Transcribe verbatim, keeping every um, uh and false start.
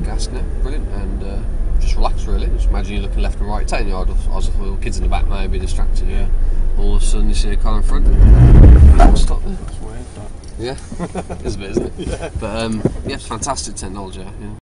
gas now, brilliant, and uh, just relax really. Just imagine you're looking left and right, taking your eye off, eyes off the wheel, kids in the back maybe distracted you. Yeah. All of a sudden you see a car in front. Stop there. That's weird, that. Yeah, it's a bit, isn't it? Yeah. But um, yeah, it's fantastic technology. Yeah.